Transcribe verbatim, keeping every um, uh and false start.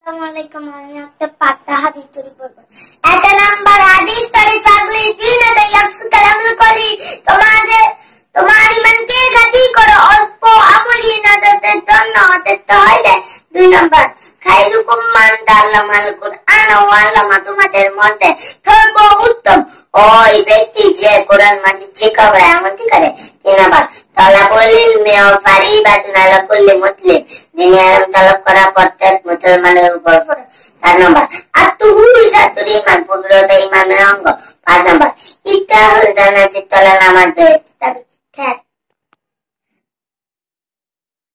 Assalamualaikum, আমি একটা পাতা হাদিস তৈরি করব। এক নাম্বার হাদিস তৈরি থাকলে দিন এটা ইয়াকসু কালামুল কলি তোমাদের তোমার ইমানকে ঘাটি করো অল্প আমলি নাজাতের জন্য অতীত হইলে। দুই নাম্বার খায়রুকুম মান তাআল্লামাল কুরআন ওয়া আল্লামা তোমাদের মধ্যে সর্ব উত্তম ওই ব্যক্তি যে কোরআন মাজিদ শিখাবে এমনটি করে। তিন নাম্বার তালাবুল ইলমি ওয়া ফারিবাতুন আলা কুল্লি মুসলিম দিনে আলম তালাব করা প্রত্যেক মুসলমানের উপর ফরজ। চার নাম্বার আত্মহুল জাতুল ঈমান পবিত্রতা ঈমানের অঙ্গ। পাঁচ নাম্বার ইত্তাহুল জান্নাতি তলা নামাজ দাবি।